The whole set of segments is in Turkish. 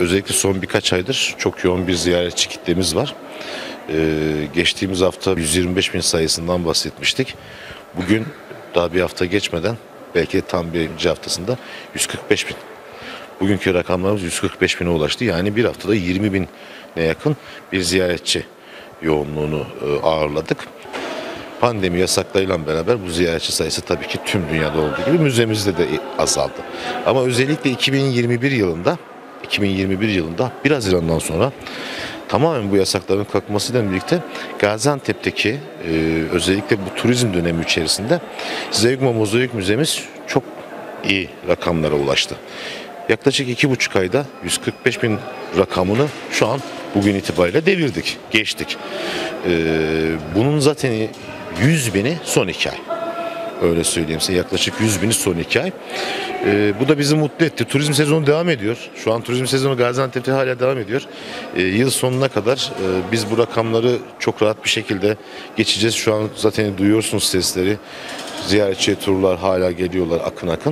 özellikle son birkaç aydır çok yoğun bir ziyaretçi kitlemiz var. Geçtiğimiz hafta 125 bin sayısından bahsetmiştik. Bugün daha bir hafta geçmeden, belki de tam birinci haftasında 145 bin. Bugünkü rakamlarımız 145 bine ulaştı. Yani bir haftada 20 bine yakın bir ziyaretçi yoğunluğunu ağırladık. Pandemi yasaklarıyla beraber bu ziyaretçi sayısı tabii ki tüm dünyada olduğu gibi müzemizde de azaldı. Ama özellikle 2021 yılında 1 Haziran'dan sonra tamamen bu yasakların kalkmasıyla birlikte Gaziantep'teki özellikle bu turizm dönemi içerisinde Zeugma Mozaik Müzemiz çok iyi rakamlara ulaştı. Yaklaşık 2,5 ayda 145 bin rakamını şu an bugün itibariyle devirdik, geçtik. Bunun zaten 100 bini son 2 ay. Öyle söyleyeyim size, yaklaşık 100 bini son 2 ay. Bu da bizi mutlu etti. Turizm sezonu devam ediyor. Şu an turizm sezonu Gaziantep'te hala devam ediyor. Yıl sonuna kadar biz bu rakamları çok rahat bir şekilde geçeceğiz. Şu an zaten duyuyorsunuz sesleri. Ziyaretçi turlar hala geliyorlar akın akın.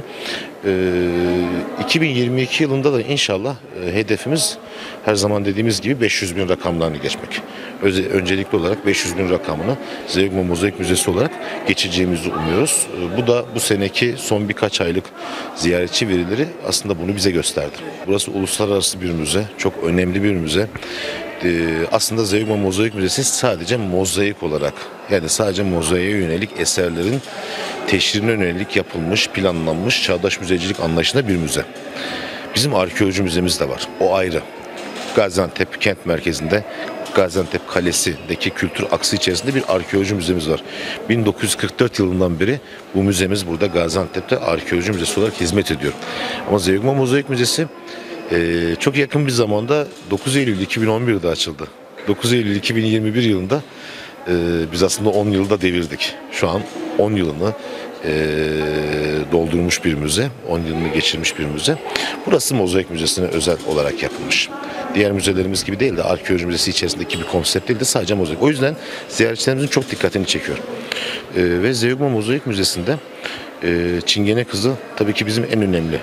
2022 yılında da inşallah hedefimiz her zaman dediğimiz gibi 500 bin rakamlarını geçmek. Öncelikli olarak 500 bin rakamını Zeugma Mozaik Müzesi olarak geçeceğimizi umuyoruz. Bu da bu seneki son birkaç aylık ziyaretçi verileri aslında bunu bize gösterdi. Burası uluslararası bir müze, çok önemli bir müze. Aslında Zeugma Mozaik Müzesi sadece mozaik olarak, yani sadece mozaiğe yönelik eserlerin teşhirine yönelik yapılmış, planlanmış çağdaş müzecilik anlayışında bir müze. Bizim arkeoloji müzemiz de var. O ayrı. Gaziantep kent merkezinde, Gaziantep Kalesi'ndeki kültür aksı içerisinde bir arkeoloji müzemiz var. 1944 yılından beri bu müzemiz burada Gaziantep'te arkeoloji müzesi olarak hizmet ediyor. Ama Zeugma Mozaik Müzesi çok yakın bir zamanda 9 Eylül 2011'de açıldı. 9 Eylül 2021 yılında biz aslında 10 yılda devirdik. Şu an 10 yılını doldurmuş bir müze, 10 yılını geçirmiş bir müze. Burası Mozaik Müzesi'ne özel olarak yapılmış. Diğer müzelerimiz gibi değil de arkeoloji müzesi içerisindeki bir konsept değil de sadece mozaik. O yüzden ziyaretçilerimizin çok dikkatini çekiyor. Ve Zeugma Mozaik Müzesi'nde Çingene Kızı tabii ki bizim en önemli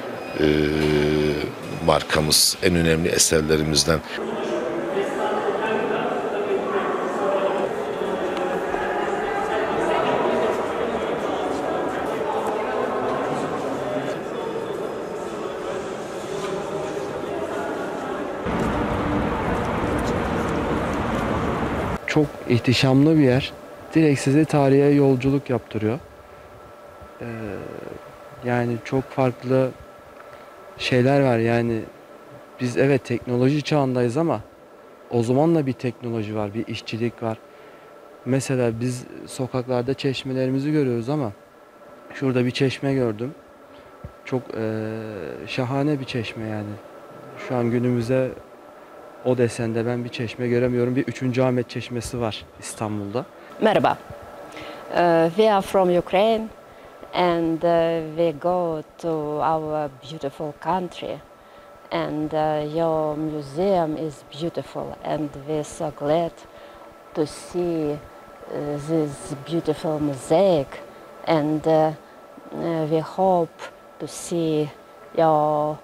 markamız, en önemli eserlerimizden. Çok ihtişamlı bir yer. Direkt size tarihe yolculuk yaptırıyor. Yani çok farklı şeyler var. Yani biz evet teknoloji çağındayız ama o zaman da bir teknoloji var, bir işçilik var. Mesela biz sokaklarda çeşmelerimizi görüyoruz ama şurada bir çeşme gördüm. Çok şahane bir çeşme yani. Şu an günümüzde o desende ben bir çeşme göremiyorum. Bir 3. Ahmet Çeşmesi var İstanbul'da. Merhaba. We are from Ukraine and we go to our beautiful country and your museum is beautiful and we're so glad to see this beautiful mosaic and we hope to see your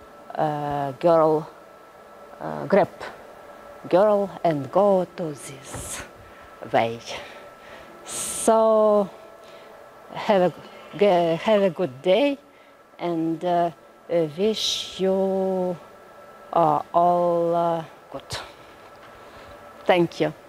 girl and go to this way. So have a good day and wish you all good. Thank you.